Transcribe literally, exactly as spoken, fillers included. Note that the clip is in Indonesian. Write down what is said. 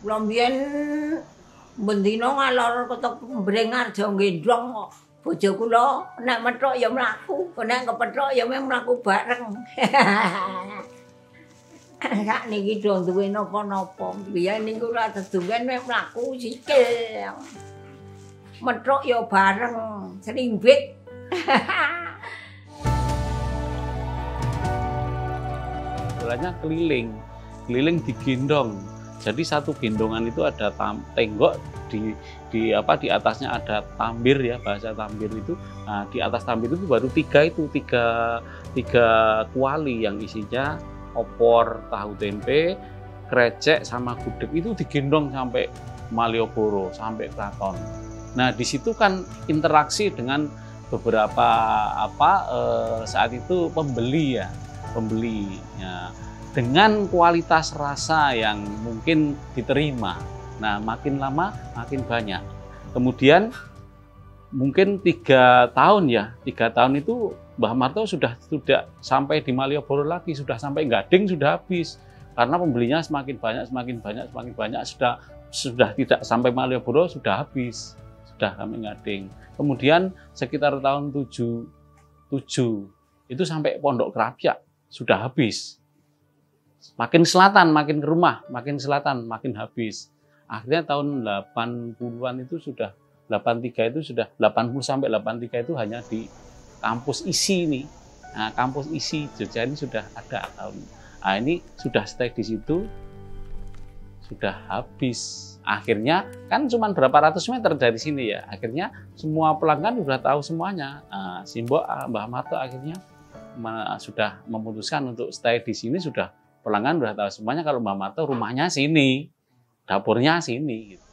Kula mbiyen bendina ngalor ketok Mbrengarjo gendong kok. Bojo kula nek methuk ya mlaku, nek kepethuk ya meh mlaku bareng. Sak niki do duwe napa-napa. Biyen niku ora dedungan meh mlaku sikil. Methuk ya bareng, srimbit. Istilahnya keliling, keliling digendong. Jadi satu gendongan itu ada tam, tenggok di di apa di atasnya ada tambir ya, bahasa tambir itu. Nah, di atas tambir itu baru tiga itu tiga tiga kuali yang isinya opor, tahu tempe, krecek sama gudeg itu digendong sampai Malioboro, sampai Keraton. Nah, di situ kan interaksi dengan beberapa apa eh, saat itu pembeli ya, pembeli ya, dengan kualitas rasa yang mungkin diterima. Nah, makin lama makin banyak. Kemudian mungkin tiga tahun ya, tiga tahun itu Mbah Marto sudah sudah sampai di Malioboro lagi, sudah sampai Gading sudah habis. Karena pembelinya semakin banyak, semakin banyak, semakin banyak, sudah sudah tidak sampai Malioboro sudah habis, sudah sampai Gading. Kemudian sekitar tahun tujuh puluh tujuh itu sampai Pondok Krapyak sudah habis. Makin selatan, makin ke rumah, makin selatan, makin habis. Akhirnya tahun delapan puluhan itu sudah, delapan puluh tiga itu sudah, delapan puluh sampai delapan puluh tiga itu hanya di kampus isi ini. Nah, kampus isi Jogja ini sudah ada tahun. Nah, ini sudah stay di situ, sudah habis. Akhirnya kan cuma berapa ratus meter dari sini ya. Akhirnya semua pelanggan sudah tahu semuanya. Nah, Simbok Mbah Marto akhirnya sudah memutuskan untuk stay di sini, sudah pelanggan sudah tahu semuanya kalau Mbah Marto rumahnya sini, dapurnya sini. Gitu.